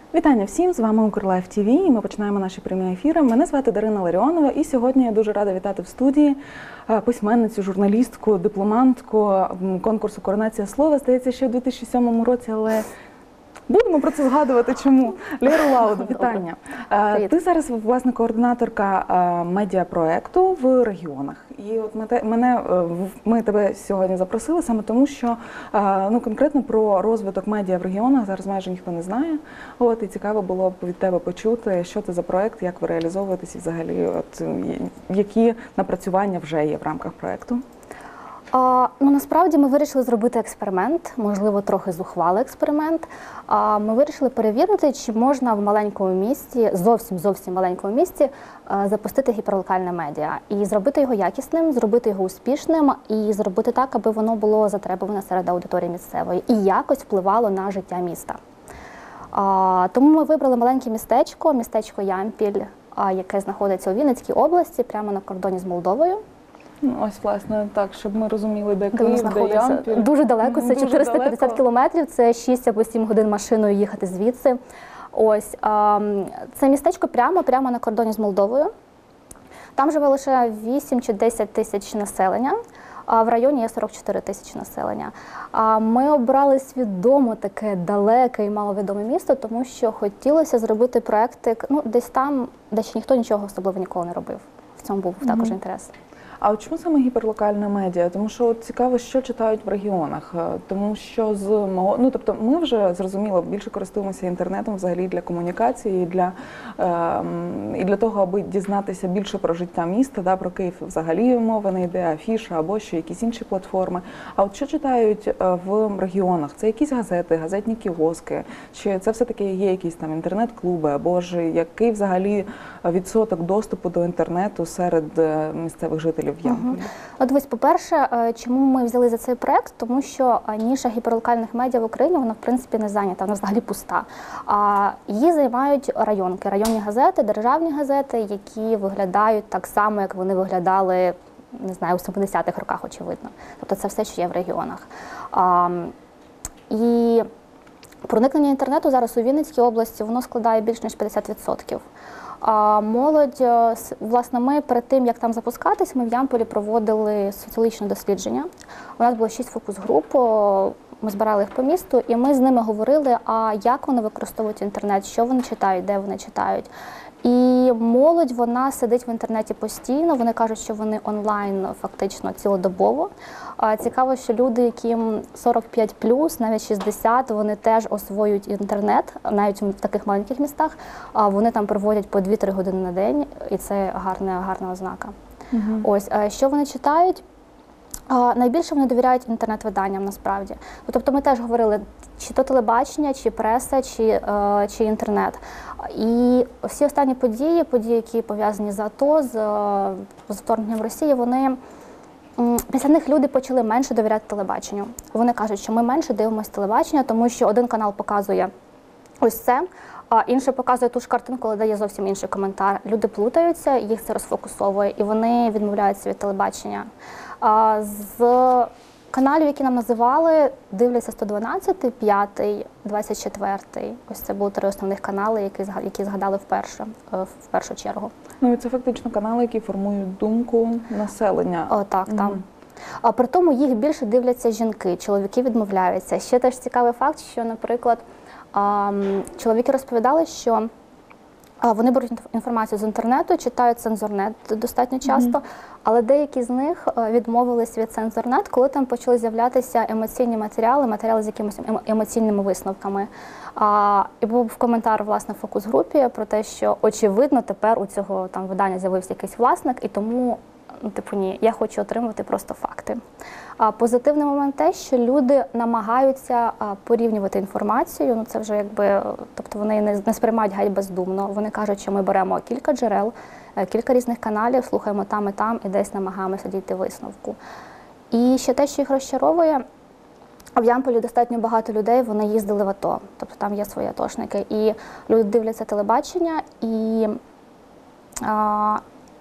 Вітання всім, з вами Укрлайф ТВ, і ми починаємо наші прямі ефіри. Мене звати Дарина Ларіонова, і сьогодні я дуже рада вітати в студії письменницю, журналістку, дипломантку конкурсу «Коронація слова». Здається, ще в 2007 році, але будемо про це згадувати, чому. Лєру Лауду, вітання. Ти зараз, власне, координаторка медіапроекту в регіонах. І от ми тебе сьогодні запросили саме тому, що конкретно про розвиток медіа в регіонах зараз майже ніхто не знає. І цікаво було б від тебе почути, що це за проект, як ви реалізовуєтесь і взагалі, які напрацювання вже є в рамках проекту. Насправді ми вирішили зробити експеримент, можливо, трохи зухвалий експеримент. Ми вирішили перевірити, чи можна в маленькому місті, зовсім маленькому місті, запустити гіперлокальне медіа. І зробити його якісним, зробити його успішним і зробити так, аби воно було затребуване серед аудиторії місцевої і якось впливало на життя міста. Тому ми вибрали маленьке містечко Ямпіль, яке знаходиться у Вінницькій області, прямо на кордоні з Молдовою. Ось, власне, так, щоб ми розуміли, де Київ, де Ямпіль. Дуже далеко, це 450 кілометрів, це 6 або 7 годин машиною їхати звідси. Ось, це містечко прямо на кордоні з Молдовою. Там живе лише 8 чи 10 тисяч населення, а в районі є 44 тисячі населення. Ми обрали свідомо таке далеке і маловідоме місто, тому що хотілося зробити проекти десь там, де ще ніхто нічого особливо ніколи не робив. В цьому був також інтерес. А чому саме гіперлокальна медіа? Тому що цікаво, що читають в регіонах. Тому що тобто ми вже, зрозуміло, більше користуємося інтернетом взагалі для комунікації, і для того, аби дізнатися більше про життя міста, про Київ взагалі мова не йде, афіша або ще якісь інші платформи. А от що читають в регіонах? Це якісь газети, газетні кіоски? Чи це все-таки є якісь там інтернет-клуби? Або ж який взагалі відсоток доступу до інтернету серед місцевих жителів? Дивись, по-перше, чому ми взяли за цей проект? Тому що ніша гіперлокальних медіа в Україні, вона в принципі не зайнята, вона взагалі пуста. Її займають районні газети, державні газети, які виглядають так само, як вони виглядали, не знаю, у 70-х роках, очевидно. Тобто це все, що є в регіонах. І проникнення інтернету зараз у Вінницькій області, воно складає більш ніж 50%. Молодь, власне, ми перед тим, як там запускатись, ми в Ямполі проводили соціологічне дослідження. У нас було 6 фокус-груп, ми збирали їх по місту, і ми з ними говорили, як вони використовують інтернет, що вони читають, де вони читають. І молодь, вона сидить в інтернеті постійно, вони кажуть, що вони онлайн фактично цілодобово. Цікаво, що люди, яким 45+, навіть 60, вони теж освоюють інтернет, навіть в таких маленьких містах, вони там проводять по 2-3 години на день, і це гарна ознака. Ось, що вони читають? Найбільше вони довіряють інтернет-виданням, насправді. З ми теж говорили, чи то телебачення, чи преса, чи інтернет. І всі останні події, які пов'язані з АТО, з вторгненням Росії, після них люди почали менше довіряти телебаченню. Вони кажуть, що ми менше дивимося телебачення, тому що один канал показує ось це, а інший показує ту ж картинку, але дає зовсім інший коментар. Люди плутаються, їх це розфокусовує, і вони відмовляються від телебачення. З каналів, які нам називали, дивляться 112, 5, 24. Ось це були 3 основних канали, які згадали в першу чергу. І це фактично канали, які формують думку населення. Так. При тому їх більше дивляться жінки, чоловіки відмовляються. Ще теж цікавий факт, що, наприклад, чоловіки розповідали, що вони беруть інформацію з інтернету, читають цензорнет достатньо часто, але деякі з них відмовились від цензорнет, коли там почали з'являтися емоційні матеріали з якимись емоційними висновками. І був коментар, власне, в фокус-групі про те, що, очевидно, тепер у цього видання з'явився якийсь власник, і тому, ні, я хочу отримувати просто факти. Позитивний момент те, що люди намагаються порівнювати інформацію, це вже тобто вони не сприймають геть бездумно. Вони кажуть, що ми беремо кілька джерел, кілька різних каналів, слухаємо там і десь намагаємося дійти висновку. І ще те, що їх розчаровує, в Ямполі достатньо багато людей, вони їздили в АТО, тобто там є свої атошники, і люди дивляться телебачення, і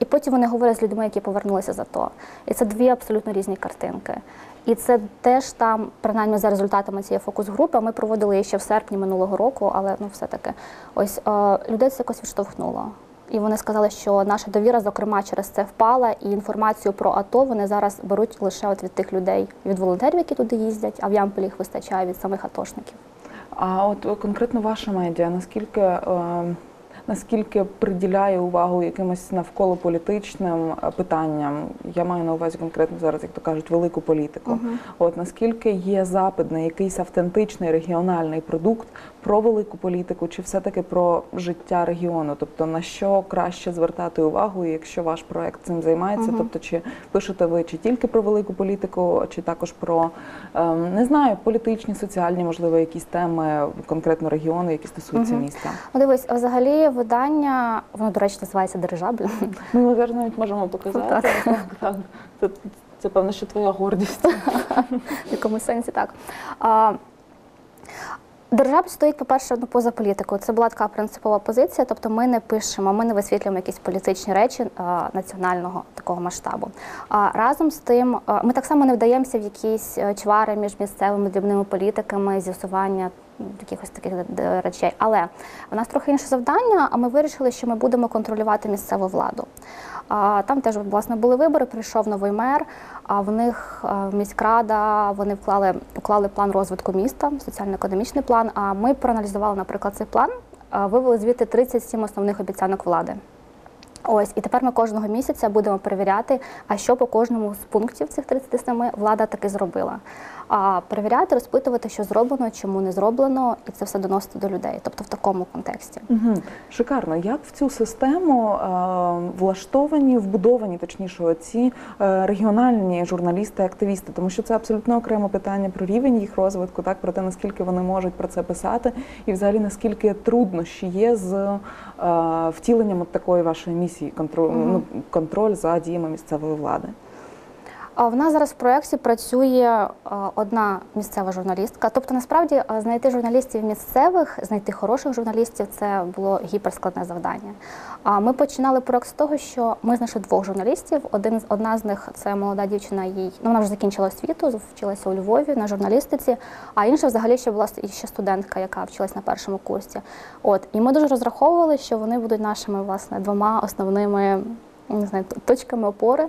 потім вони говорять з людьми, які повернулися з АТО. І це дві абсолютно різні картинки. І це теж там, принаймні за результатами цієї фокус-групи, ми проводили її ще в серпні минулого року, але все-таки ось людей це якось відштовхнуло. І вони сказали, що наша довіра, зокрема, через це впала, і інформацію про АТО вони зараз беруть лише от від тих людей, від волонтерів, які туди їздять, а в Ямполі їх вистачає від самих атошників. А от конкретно ваша медіа, наскільки приділяє увагу якимось навколополітичним питанням? Я маю на увазі конкретно зараз, як то кажуть, велику політику. От наскільки є запит на якийсь автентичний регіональний продукт про велику політику, чи все-таки про життя регіону? Тобто на що краще звертати увагу, якщо ваш проект цим займається? Тобто чи пишете ви чи тільки про велику політику, чи також про, не знаю, політичні, соціальні, можливо, якісь теми конкретно регіону, які стосуються міста? Дивись, взагалі видання, воно, до речі, називається «Дирижабль». Ми зараз навіть можемо показати. Так. Це певно, що твоя гордість. В якомусь сенсі так. Дирижабль стоїть, по-перше, поза політикою. Це була така принципова позиція, тобто ми не пишемо, ми не висвітлюємо якісь політичні речі національного такого масштабу. Разом з тим, ми так само не вдаємося в якісь чвари між місцевими дрібними політиками, з'ясування якихось таких речей. Але у нас трохи інше завдання, а ми вирішили, що ми будемо контролювати місцеву владу. Там теж, власне, були вибори, прийшов новий мер, а в них міськрада, вони уклали план розвитку міста, соціально-економічний план, а ми проаналізували, наприклад, цей план, вивели звідти 37 основних обіцянок влади. Ось, і тепер ми кожного місяця будемо перевіряти, а що по кожному з пунктів цих 37 влада таки зробила. Перевіряти, розпитувати, що зроблено, чому не зроблено, і це все доносити до людей, тобто в такому контексті. Шикарно. Як в цю систему вбудовані, точніше, ці регіональні журналісти-активісти? Тому що це абсолютно окреме питання про рівень їх розвитку, так, про те, наскільки вони можуть про це писати, і взагалі наскільки труднощі є з втіленням от такої вашої місії, контроль за діями місцевої влади. В нас зараз в проєкті працює одна місцева журналістка. Тобто, насправді, знайти журналістів місцевих, знайти хороших журналістів – це було гіперскладне завдання. Ми починали проєкт з того, що ми знайшли двох журналістів. Одна з них – це молода дівчина, вона вже закінчила освіту, вчилася у Львові на журналістиці, а інша взагалі ще була ще студентка, яка вчилась на першому курсі. І ми дуже розраховували, що вони будуть нашими, власне, двома основними, не знаю, точками опори.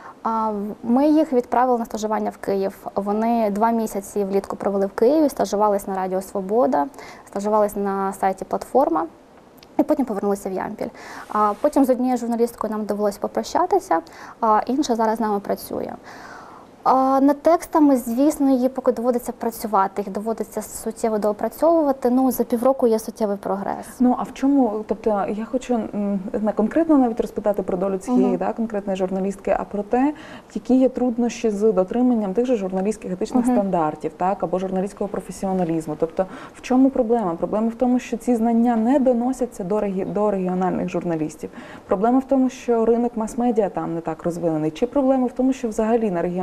Ми їх відправили на стажування в Київ. Вони 2 місяці влітку провели в Києві, стажувались на Радіо Свобода, стажувались на сайті «Платформа» і потім повернулися в Ямпіль. Потім з однією журналісткою нам довелося попрощатися, а інша зараз з нами працює. Над текстами, звісно, її поки доводиться працювати, їх доводиться суттєво доопрацьовувати. За півроку є суттєвий прогрес. А в чому, тобто я хочу не конкретно навіть розпитати про долю цієї конкретної журналістки, а про те, які є труднощі з дотриманням тих же журналістських етичних стандартів, так, або журналістського професіоналізму. Тобто в чому проблема? Проблема в тому, що ці знання не доносяться до регіональних журналістів. Проблема в тому, що ринок мас-медіа там не так розвинений. Чи проблема в тому, що взагалі на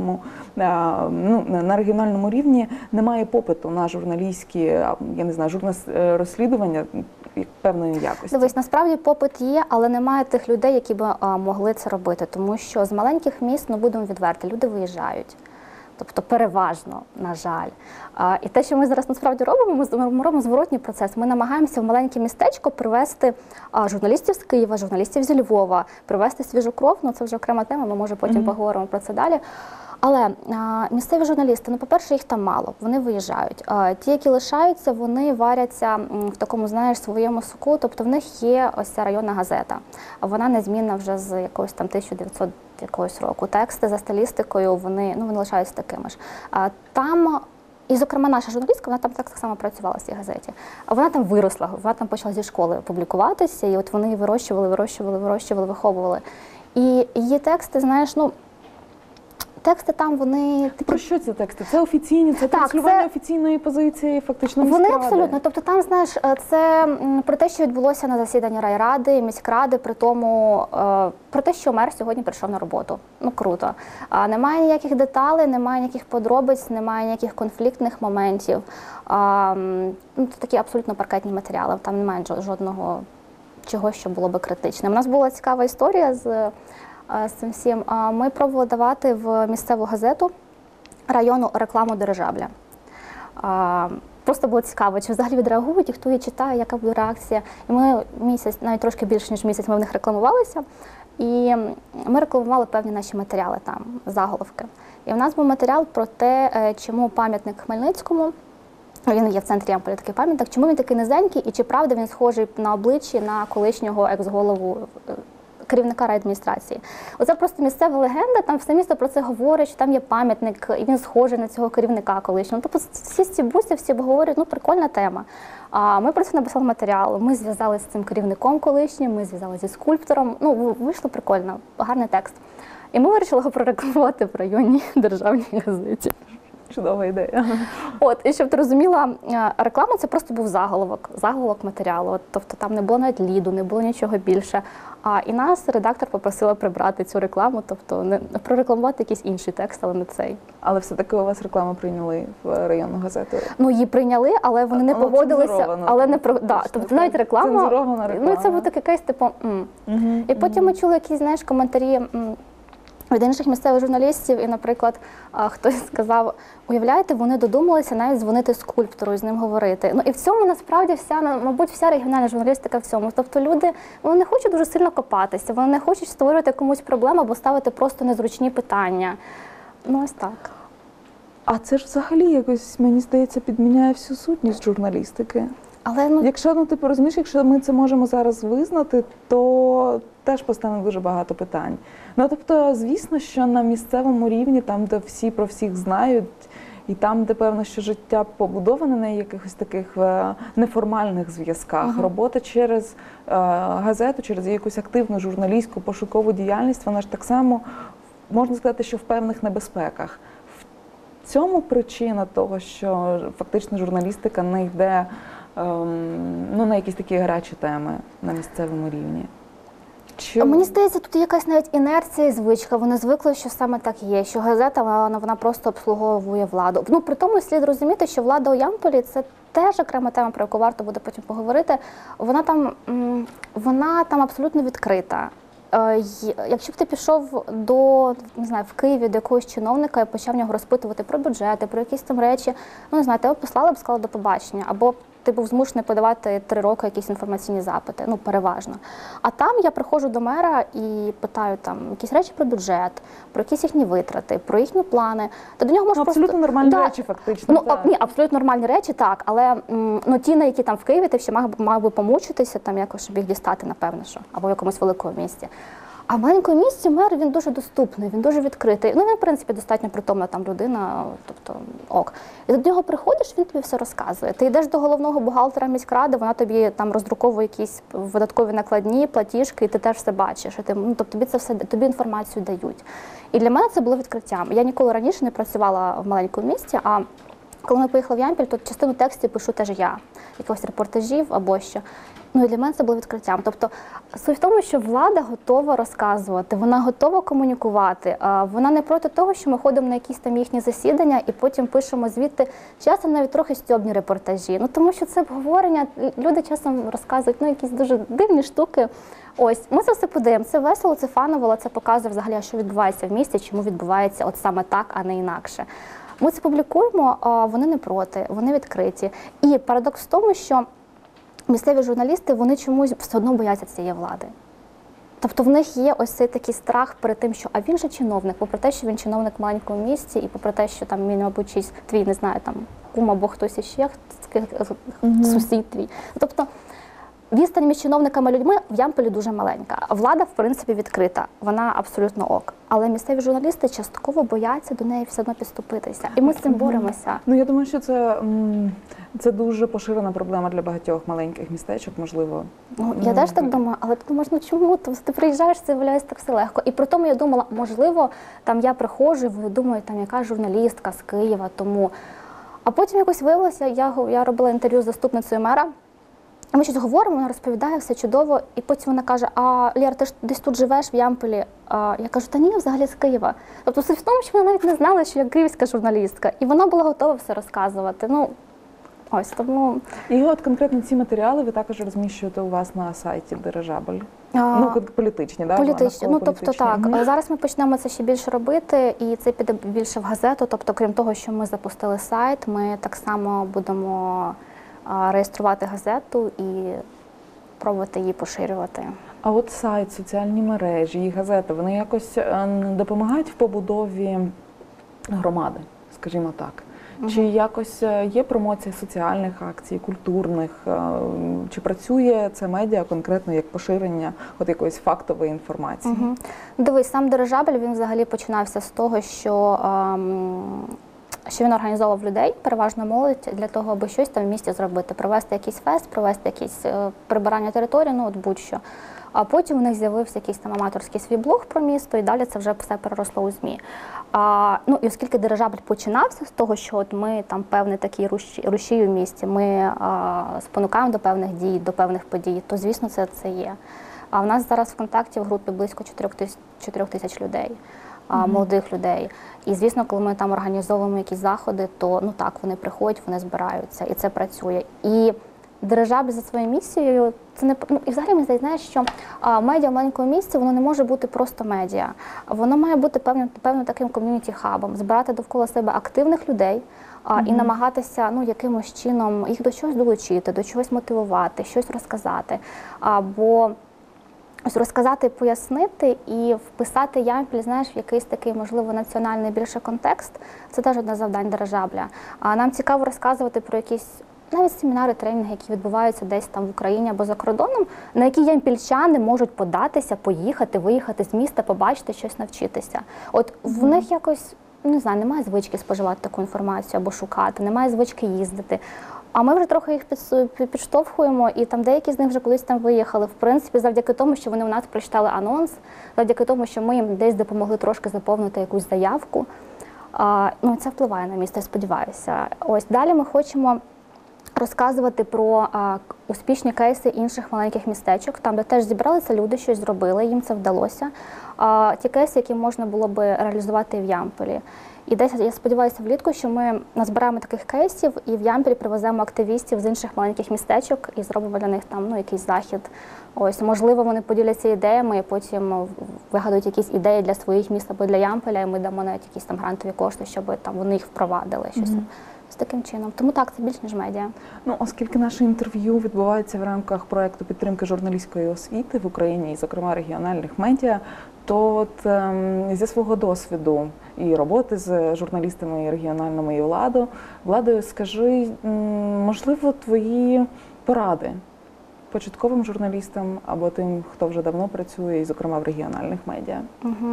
регіональному рівні немає попиту на журналістські, я не знаю, розслідування певної якості? Дивись, насправді попит є, але немає тих людей, які б могли це робити, тому що з маленьких міст, будемо відверті, люди виїжджають. Тобто переважно, на жаль. І те, що ми зараз насправді робимо, ми робимо зворотній процес. Ми намагаємося в маленьке містечко привезти журналістів з Києва, журналістів зі Львова, привезти свіжу кров, це вже окрема тема, ми, може, потім поговоримо про це далі. Але місцеві журналісти, по-перше, їх там мало, вони виїжджають. Ті, які лишаються, вони варяться в такому, своєму соку, тобто в них є ось ця районна газета. Вона незмінна вже з якогось там 1900 якогось року. Тексти за стилістикою, вони лишаються такими ж. Там, і, зокрема, наша журналістка, вона там так само працювала в цій газеті. Вона там виросла, вона там почала зі школи публікуватися, і от вони її вирощували, виховували. І її тексти, тексти там, вони такі... Про що ці тексти? Це офіційні, це транслювання офіційної позиції, фактично міськради? Вони абсолютно. Тобто там, це про те, що відбулося на засіданні райради, міськради, про те, що мер сьогодні прийшов на роботу. Круто. Немає ніяких деталей, немає ніяких подробиць, немає ніяких конфліктних моментів. Це такі абсолютно паркетні матеріали, там немає жодного чогось, що було би критичним. У нас була цікава історія з цим всім. Ми пробували давати в місцеву газету району рекламу дирижабля. Просто було цікаво, чи взагалі відреагують, і хто її читає, яка буде реакція. І ми місяць, навіть трошки більше, ніж місяць, ми в них рекламувалися. І ми рекламували певні наші матеріали там, заголовки. І в нас був матеріал про те, чому пам'ятник Хмельницькому, він є в центрі Ямполя такий пам'ятник, чому він такий низенький і чи правда він схожий на обличчі на колишнього екс-голову керівника райадміністрації. Оце просто місцева легенда, там все місто про це говорить, що там є пам'ятник, і він схожий на цього керівника колишнього. Тобто всі ці бусі, всі обговорюють, ну прикольна тема. Ми просто написали матеріал, ми зв'язалися з цим керівником колишнім, ми зв'язалися зі скульптором, ну вийшло прикольно, гарний текст. І ми вирішили його прорекламувати в районній державній газеті. Чудова ідея. От, і щоб ти розуміла, реклама – це просто був заголовок матеріалу. Тобто там не було навіть ліду, не було нічого більше. І нас редактор попросила прибрати цю рекламу, тобто не прорекламувати якийсь інший текст, але не цей. Але все-таки у вас рекламу прийняли в районну газету? Ну, її прийняли, але вони не погодилися. Але не про да, тобто навіть реклама. Ну, це був такий кейс, типу. І потім ми чули якісь, знаєш, коментарі від інших місцевих журналістів, і, наприклад, хтось сказав, уявляєте, вони додумалися навіть дзвонити скульптору і з ним говорити. Ну і в цьому насправді мабуть, вся регіональна журналістика в цьому. Тобто люди, вони не хочуть дуже сильно копатися, вони не хочуть створювати комусь проблему або ставити просто незручні питання. Ну ось так. А це ж взагалі якось, мені здається, підміняє всю сутність журналістики. Але, ну, якщо, ти розумієш, якщо ми це можемо зараз визнати, то теж постане дуже багато питань. Ну, тобто, звісно, що на місцевому рівні, там, де всі про всіх знають, і там, де, певно, що життя побудоване на якихось таких неформальних зв'язках, робота через газету, через якусь активну журналістську пошукову діяльність, вона ж так само, можна сказати, що в певних небезпеках. В цьому причина того, що фактично журналістика не йде на якісь такі гарячі теми на місцевому рівні. Мені здається, тут якась навіть інерція і звичка. Вони звикли, що саме так є, що газета, вона просто обслуговує владу. Ну, при тому слід розуміти, що влада у Ямполі – це теж окрема тема, про яку варто буде потім поговорити. Вона там абсолютно відкрита. Якщо б ти пішов не знаю, в Києві до якогось чиновника і почав нього розпитувати про бюджети, про якісь там речі, ну, не знаю, тебе послали б, сказали до побачення, або ти був змушений подавати 3 роки якісь інформаційні запити, ну, переважно. А там я приходжу до мера і питаю там якісь речі про бюджет, про якісь їхні витрати, про їхні плани. То до нього можна абсолютно нормальні речі, фактично. Ну, ні, абсолютно нормальні речі, так, але ті, на які там в Києві, ти ще мав би помучитися, там якось, щоб їх дістати, напевно, що, або в якомусь великому місті. А в маленькому місті мер, він дуже доступний, він дуже відкритий. Ну, він, в принципі, достатньо притомна там людина, тобто ок. І до нього приходиш, він тобі все розказує. Ти йдеш до головного бухгалтера міськради, вона тобі там роздруковує якісь видаткові накладні, платіжки, і ти теж все бачиш. Тобто тобі інформацію дають. І для мене це було відкриттям. Я ніколи раніше не працювала в маленькому місті, а коли ми поїхали в Ямпіль, то частину текстів пишу теж я, якихось репортажів або що. Ну і для мене це було відкриттям. Тобто суть в тому, що влада готова розказувати, вона готова комунікувати. Вона не проти того, що ми ходимо на якісь там їхні засідання і потім пишемо звідти часом навіть трохи стьобні репортажі. Ну тому що це обговорення, люди часом розказують якісь дуже дивні штуки. Ось, ми це все подивимося, це весело, це фаново, але це показує взагалі, що відбувається в місті, чому відбувається от саме так, а не інакше. Ми це публікуємо, вони не проти, вони відкриті. І парадокс в тому, що місцеві журналісти, вони чомусь все одно бояться цієї влади. Тобто в них є ось цей такий страх перед тим, що а він же чиновник, попри те, що він чиновник в маленькому місті, і попри те, що там він, мабуть, чийсь твій, не знаю, там кум або хтось іще, сусід твій. Тобто відстань між чиновниками і людьми в Ямполі дуже маленька. Влада, в принципі, відкрита, вона абсолютно ок. Але місцеві журналісти частково бояться до неї все одно підступитися. І ми з цим боремося. Ну, я думаю, що це дуже поширена проблема для багатьох маленьких містечок, можливо. Ну, я теж так думаю, але ти думаєш, ну чому? Ти приїжджаєш, це виявляється так все легко. І при тому я думала, можливо, там я приходжу, думаю, там яка журналістка з Києва, тому. А потім якось виявилося, я робила інтерв'ю з заступницею мера, а ми щось говоримо, вона розповідає, все чудово, і потім вона каже, а Лєр, ти ж десь тут живеш в Ямполі? Я кажу, та ні, я взагалі з Києва. Тобто суть в тому, що вона навіть не знала, що я київська журналістка, і вона була готова все розказувати. Ну, Ось тому І от конкретно ці матеріали ви також розміщуєте у вас на сайті Дирижабль. Ну, політичні, да? політичні. Ну, тобто політичні. так, Мгм. зараз ми почнемо це ще більше робити, і це піде більше в газету. Тобто, крім того, що ми запустили сайт, ми так само будемо реєструвати газету і пробувати її поширювати. А от сайт, соціальні мережі і газети, вони якось допомагають в побудові громади, скажімо так? Чи якось є промоція соціальних акцій, культурних? Чи працює це медіа конкретно як поширення от якоїсь фактової інформації? Угу. Дивись, сам дирижабль, він взагалі починався з того, що він організовував людей, переважно молодь, для того, аби щось там в місті зробити, провести якийсь фест, провести якісь прибирання території, ну от будь-що. А потім у них з'явився якийсь там аматорський свій блог про місто, і далі це вже все переросло у ЗМІ. Ну і оскільки дирижабль починався з того, що от ми там певний такий рушій у місті, ми спонукаємо до певних дій, до певних подій, то звісно це є. А в нас зараз в ВКонтакті в групі близько 4 тисяч людей. Молодих людей. І, звісно, коли ми там організовуємо якісь заходи, то ну так, вони приходять, вони збираються, і це працює. І дирижабль за своєю місією, це не і взагалі мені здається, що медіа в маленькому місці, воно не може бути просто медіа. Воно має бути певним таким ком'юніті-хабом, збирати довкола себе активних людей і намагатися якимось чином їх до чогось долучити, до чогось мотивувати, щось розказати. Бо ось розказати, пояснити і вписати Ямпіль, знаєш, в якийсь такий, можливо, національний більше контекст, це теж одне з завдань дирижабля. Нам цікаво розказувати про якісь навіть семінари, тренінги, які відбуваються десь там в Україні або за кордоном, на які ямпільчани можуть податися, поїхати, виїхати з міста, побачити, щось навчитися. От в них якось, не знаю, немає звички споживати таку інформацію або шукати, немає звички їздити. А ми вже трохи їх підштовхуємо, і там деякі з них вже колись там виїхали. В принципі, завдяки тому, що вони у нас прочитали анонс, завдяки тому, що ми їм десь допомогли трошки заповнити якусь заявку. Це впливає на місто, я сподіваюся. Ось далі ми хочемо розказувати про успішні кейси інших маленьких містечок, там, де теж зібралися люди, щось зробили, їм це вдалося. Ті кейси, які можна було би реалізувати і в Ямполі. І десь, я сподіваюся, влітку, що ми назбираємо таких кейсів і в Ямпіль привеземо активістів з інших маленьких містечок і зробимо для них там якийсь захід. Ось, можливо, вони поділяться ідеями і потім вигадують якісь ідеї для своїх міст або для Ямполя, і ми дамо навіть якісь там грантові кошти, щоб там вони їх впровадили. Щось з таким чином. Тому так, це більш ніж медіа. Ну, оскільки наше інтерв'ю відбувається в рамках проєкту підтримки журналістської освіти в Україні, і, зокрема, регіональних медіа, то от зі свого досвіду і роботи з журналістами і регіональною владою, скажи, можливо, твої поради початковим журналістам або тим, хто вже давно працює, і, зокрема, в регіональних медіа?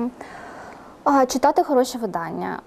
Читати хороші видання.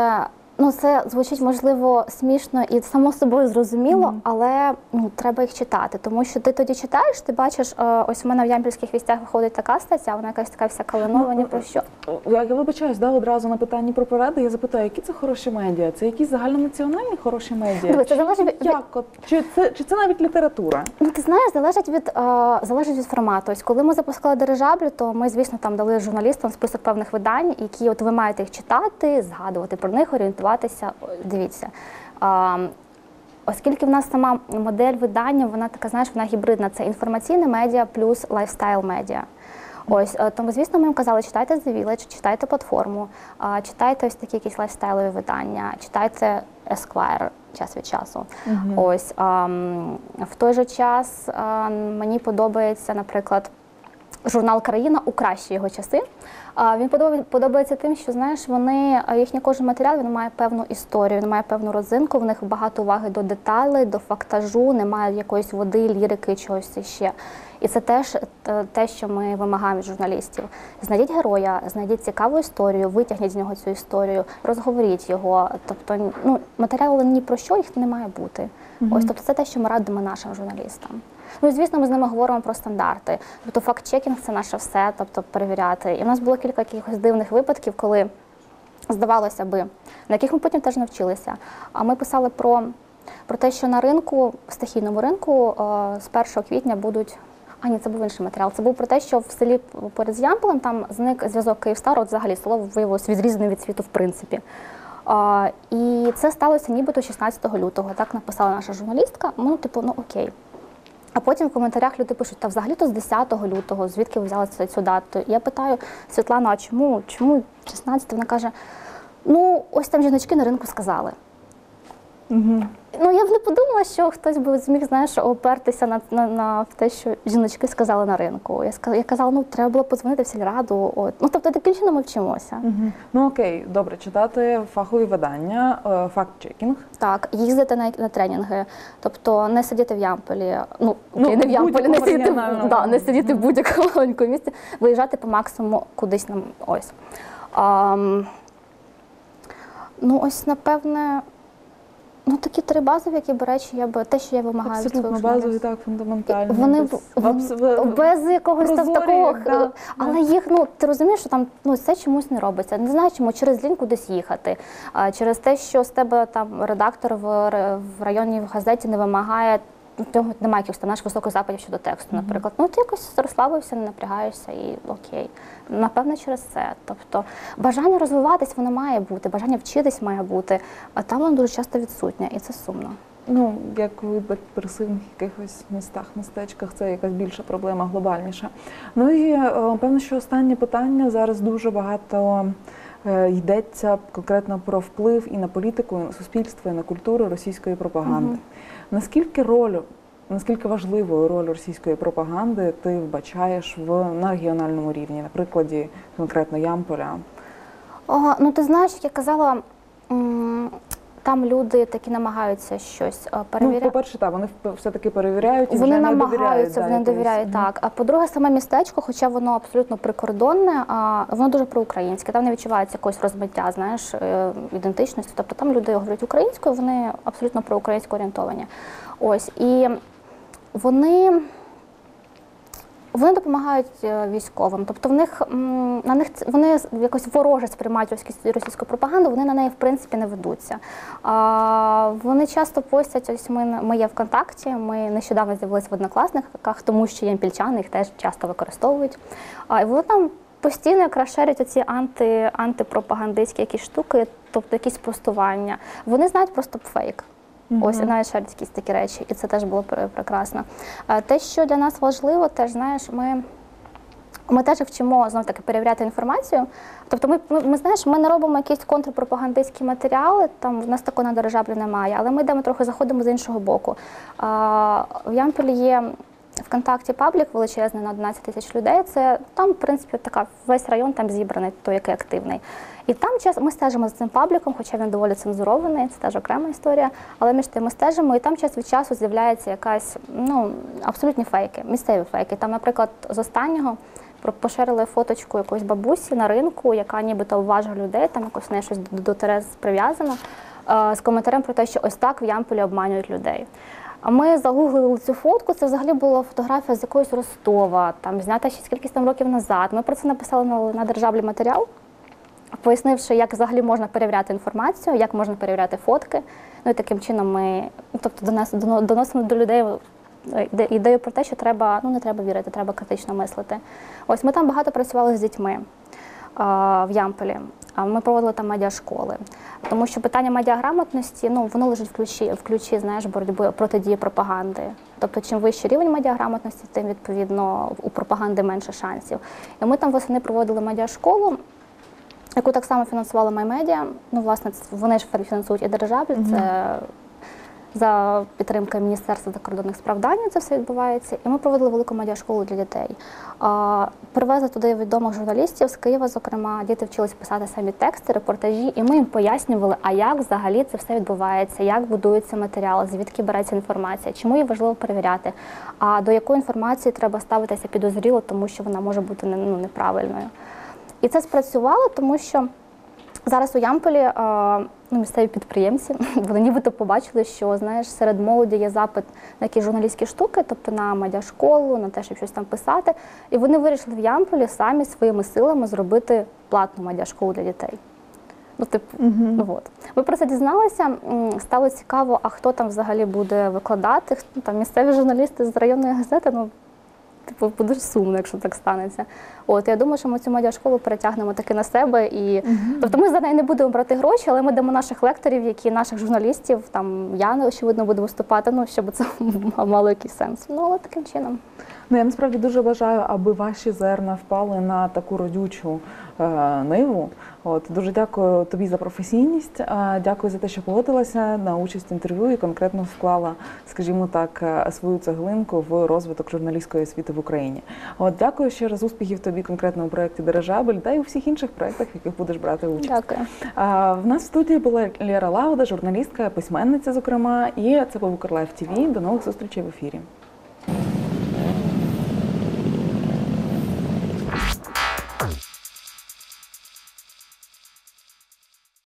Це звучить, можливо, смішно і само собою зрозуміло, але треба їх читати. Тому що ти тоді читаєш, ти бачиш, ось у мене в Ямпільських вістях виходить така стаття, вона якась така вся калинова, ні про що. Я вибачаюсь, одразу на питанні про поради я запитаю, які це хороші медіа? Це якісь загальнонаціональні хороші медіа? Дивись, це залежить чи це навіть література? Ну, ти знаєш, залежить від формату. Ось коли ми запускали дирижабль, то ми, звісно, там дали журналістам список певних видань, які от ви маєте їх читати, згадувати про них, орієнтуватися. Дивіться, оскільки в нас сама модель видання, вона така, знаєш, вона гібридна. Це інформаційне медіа плюс лайфстайл медіа. Ось, тому, звісно, ми їм казали, читайте The Village, читайте платформу, читайте ось такі якісь лайфстайлові видання, читайте Esquire час від часу. Ось, в той же час мені подобається, наприклад, журнал «Країна» у кращі його часи. Він подобається тим, що, знаєш, їхній кожен матеріал, він має певну історію, він має певну родзинку, в них багато уваги до деталей, до фактажу, немає якоїсь води, лірики, чогось ще. І це теж те, що ми вимагаємо від журналістів. Знайдіть героя, знайдіть цікаву історію, витягніть з нього цю історію, розговоріть його. Тобто, матеріали ні про що, їх не має бути. Ось, тобто це те, що ми радимо нашим журналістам. Ну, і, звісно, ми з ними говоримо про стандарти. Тобто факт-чекінг – це наше все, тобто перевіряти. І в нас було кілька якихось дивних випадків, коли, здавалося би, на яких ми потім теж навчилися. А ми писали про те, що на ринку, стихійному ринку, з 1 квітня будуть... Ні, це був інший матеріал. Це був про те, що в селі поряд з Ямполем там зник зв'язок Київстар, от взагалі село виявилося відрізаним від світу в принципі. І це сталося нібито 16 лютого. Так написала наша журналістка. Ну, ну окей. А потім в коментарях люди пишуть, та взагалі-то з 10 лютого, звідки ви взяли цю дату? Я питаю Світлану, а чому 16? Вона каже, ну ось там жіночки на ринку сказали. Угу. Ну, я б не подумала, що хтось би зміг, знаєш, опертися на те, що жіночки сказали на ринку. Я казала, ну, треба було подзвонити в сільраду. От. Ну, тобто, таким чином ми вчимося. Угу. Ну, окей, добре, читати фахові видання, факт-чекінг. Так, їздити на тренінги, тобто не сидіти в Ямполі, ну, окей, не в Ямполі, не сидіти в будь-якому маленькому місці, виїжджати по максимуму кудись нам, ось. Ну, ось, напевне, ну, такі 3 базові, які речі, те, що я вимагаю від своїх абсолютно базові, так, фундаментальні. Вони без якогось там такого, да, але їх, ну, ти розумієш, що там, ну, це чомусь не робиться. Не знаю, чому, через лінь кудись їхати, через те, що з тебе там редактор в районній газеті не вимагає, того немає якихось там високих запитів щодо тексту, наприклад. Ну, ти якось розслабився, не напрягаєшся і окей. Напевно, через це. Тобто бажання розвиватись, воно має бути, бажання вчитись має бути, а там воно дуже часто відсутнє, і це сумно. Ну, як в депресивних якихось містах, містечках, це якась більша проблема, глобальніша. Ну і певно, що останнє питання. Зараз дуже багато йдеться конкретно про вплив і на політику, і на суспільство, і на культуру російської пропаганди. Наскільки важливою роль російської пропаганди ти вбачаєш на регіональному рівні, на прикладі конкретно Ямполя? Ну, ти знаєш, як я казала, там люди таки намагаються щось перевіряти. Ну, по-перше, так, вони все-таки перевіряють і вони вже намагаються, вони довіряють, так. А по-друге, саме містечко, хоча воно абсолютно прикордонне, воно дуже проукраїнське. Там не відчувається якогось розмиття, знаєш, ідентичності. Тобто там люди говорять українською, вони абсолютно проукраїнсько орієнтовані. Ось, і вони допомагають військовим, тобто вони якось вороже сприймають російську пропаганду, вони на неї в принципі не ведуться. Вони часто постять, ось ми є в ВКонтакті, ми нещодавно з'явилися в Однокласниках, тому що ямпільчани їх теж часто використовують. І вони там постійно якраз шерять оці антипропагандистські якісь штуки, тобто якісь постування. Вони знають просто фейк. Ось, і навіть шарять якісь такі речі, і це теж було прекрасно. Те, що для нас важливо, теж, знаєш, ми теж вчимо, знов-таки, перевіряти інформацію. Тобто ми не робимо якісь контрпропагандистські матеріали, там в нас такого на дирижаблі немає, але ми йдемо трохи, заходимо з іншого боку. В Ямполі є ВКонтакті паблік величезний на 11 тисяч людей. Там, в принципі, весь район там зібраний, той, який активний. І там ми стежимо за цим пабліком, хоча він доволі цензурований, це теж окрема історія, але між тим ми стежимо, і там час від часу з'являється якась, ну, абсолютні фейки, місцеві фейки. Там, наприклад, з останнього поширили фоточку якоїсь бабусі на ринку, яка нібито обважує людей, там якось в неї щось до Терез прив'язано, з коментарем про те, що ось так в Ямполі обманюють людей. А ми загуглили цю фотку, це взагалі була фотографія з якогось Ростова, там знята ще скількись там років назад. Ми про це написали на державний матеріал, пояснивши, як взагалі можна перевіряти інформацію, як можна перевіряти фотки. Ну і таким чином ми, тобто, доносимо до людей ідею про те, що треба, ну не треба вірити, треба критично мислити. Ось ми там багато працювали з дітьми в Ямполі. Ми проводили там медіашколи, тому що питання медіаграмотності, ну, воно лежить в ключі, знаєш, боротьби протидії пропаганди. Тобто, чим вищий рівень медіаграмотності, тим, відповідно, у пропаганди менше шансів. І ми там восени проводили медіашколу, яку так само фінансувала MyMedia. Ну, власне, вони ж фінансують і державі, це за підтримки Міністерства закордонних справ Данії це все відбувається. І ми проводили велику медіашколу для дітей. Привезли туди відомих журналістів з Києва, зокрема, діти вчились писати самі тексти, репортажі, і ми їм пояснювали, а як взагалі це все відбувається, як будується матеріал, звідки береться інформація, чому її важливо перевіряти, а до якої інформації треба ставитися підозріло, тому що вона може бути неправильною. І це спрацювало, тому що зараз у Ямполі місцеві підприємці, вони нібито побачили, що, знаєш, серед молоді є запит на якісь журналістські штуки, тобто на медіашколу, на те, щоб щось там писати. І вони вирішили в Ямполі самі своїми силами зробити платну медіашколу для дітей. Ну, типу, от. Ми про це дізналися, стало цікаво, а хто там взагалі буде викладати, там місцеві журналісти з районної газети, ну, типу, буде сумно, якщо так станеться. От, я думаю, що ми цю медіашколу перетягнемо таки на себе. І, тобто ми за неї не будемо брати гроші, але ми дамо наших лекторів, наших журналістів, там я, очевидно, буду виступати, щоб це мало якийсь сенс. Але таким чином. Я насправді дуже бажаю, аби ваші зерна впали на таку родючу ниву. Дуже дякую тобі за професійність, дякую за те, що погодилася на участь в інтерв'ю і конкретно вклала, скажімо так, свою цеглинку в розвиток журналістської освіти в Україні. Дякую ще раз, успіхів тобі конкретно у проєкті «Дирижабель» та й у всіх інших проєктах, в яких будеш брати участь. Дякую. В нас в студії була Лєра Лагода, журналістка, письменниця, зокрема, і це був Укрлайф ТВ. До нових зустрічей в ефірі.